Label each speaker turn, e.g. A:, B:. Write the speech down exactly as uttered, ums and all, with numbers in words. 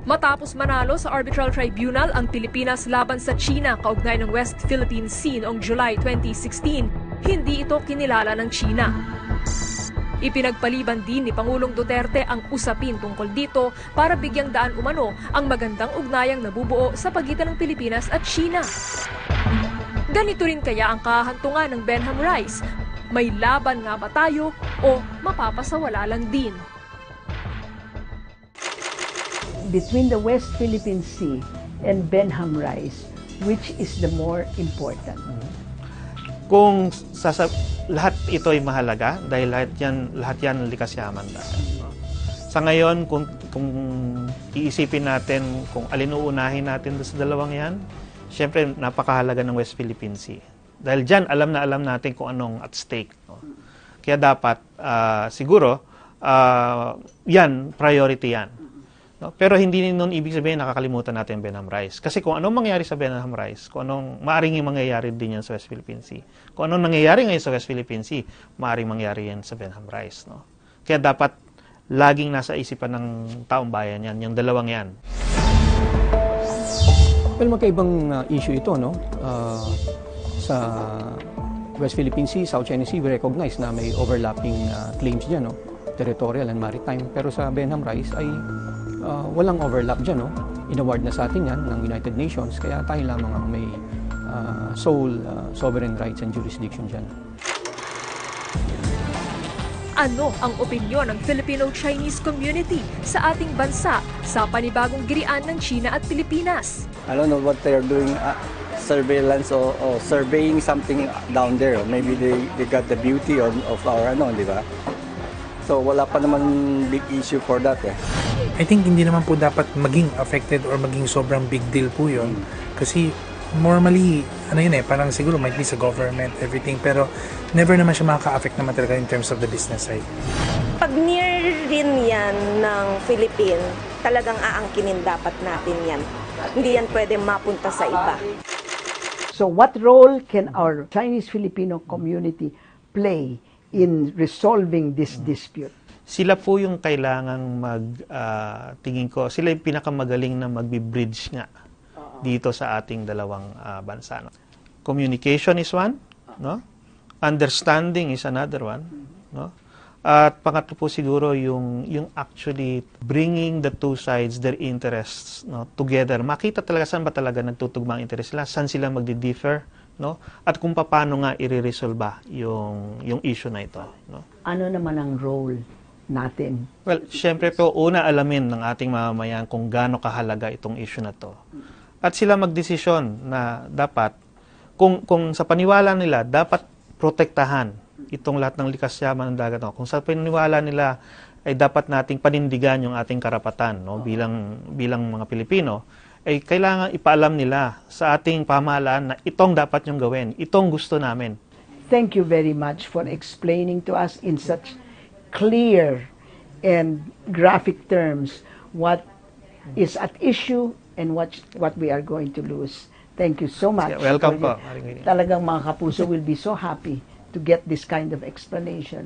A: Matapos manalo sa Arbitral Tribunal ang Pilipinas laban sa China kaugnay ng West Philippine Sea noong July twenty sixteen, hindi ito kinilala ng China. Ipinagpaliban din ni Pangulong Duterte ang usapin tungkol dito para bigyang daan umano ang magandang ugnayang nabubuo sa pagitan ng Pilipinas at China. Ganito rin kaya ang kahantungan ng Benham Rice. May laban nga ba tayo o mapapasawala lang din?
B: Between the West Philippine Sea and Benham Rice, which is the more important?
C: Kung sasab lahat ito ay mahalaga dahil lahat yan lahat yan likas yaman dagat. Sa ngayon kung kung iisipin natin kung alin uunahin natin sa dalawang yan, syempre napakahalaga ng West Philippine Sea. Dahil diyan alam na alam natin kung anong at stake, no? Kaya dapat uh, siguro uh, yan priority yan. No? Pero hindi nun ibig sabihin nakakalimutan natin Benham Rice. Kasi kung anong mangyayari sa Benham Rice, kung anong maaring mangyayari din yan sa West Philippine Sea. Kung anong nangyayari ngayon sa West Philippine Sea, maaring mangyayari yan sa Benham Rice. No? Kaya dapat laging nasa isipan ng taong bayan yan, yung dalawang yan.
D: Well, magkaibang uh, issue ito, no? Uh, sa West Philippine Sea, South China Sea, we recognize na may overlapping uh, claims dyan, no? Territorial and maritime. Pero sa Benham Rice ay uh, walang overlap dyan, no? Inaward na sa atin yan ng United Nations, kaya tayo lamang ang may uh, sole uh, sovereign rights and jurisdiction dyan.
A: Ano ang opinyon ng Filipino-Chinese community sa ating bansa sa panibagong girian ng China at Pilipinas?
E: I don't know what they are doing, uh, surveillance or, or surveying something down there. Maybe they, they got the beauty of, of our ano, di ba? So wala pa naman big issue for that eh.
F: I think hindi naman po dapat maging affected or maging sobrang big deal po yun. Kasi normally, ano yun eh, parang siguro might be sa government, everything, pero never naman siya makaka-affect naman talaga in terms of the business side.
G: Pag near rin yan ng Philippine, talagang aangkinin dapat natin yan. Hindi yan pwede mapunta sa iba.
B: So what role can our Chinese-Filipino community play in resolving this dispute?
C: Sila po yung kailangang mag, uh, tingin ko, sila yung pinakamagaling na magbi-bridge nga dito sa ating dalawang uh, bansa. No? Communication is one, no? Understanding is another one, no? At pangatlo po siguro yung yung actually bringing the two sides their interests, no, together. Makita talaga saan ba talaga nagtutugma ang interest nila, saan sila magdi-differ, no? At kung paano nga i-resolve yung yung issue na ito, no?
B: Ano naman ang role natin?
C: Well, syempre po una alamin ng ating mamamayan kung gaano kahalaga itong issue na to. At sila magdesisyon na dapat, kung, kung sa paniwala nila, dapat protektahan itong lahat ng likas yaman ng dagat. No? Kung sa paniwala nila ay dapat nating panindigan yung ating karapatan, no? bilang, bilang mga Pilipino, ay kailangan ipaalam nila sa ating pamahalaan na itong dapat yung gawin, itong gusto namin.
B: Thank you very much for explaining to us in such clear and graphic terms what is at issue and what what we are going to lose. Thank you so much.
C: Welcome po.
B: Talagang mga kapuso will be so happy to get this kind of explanation.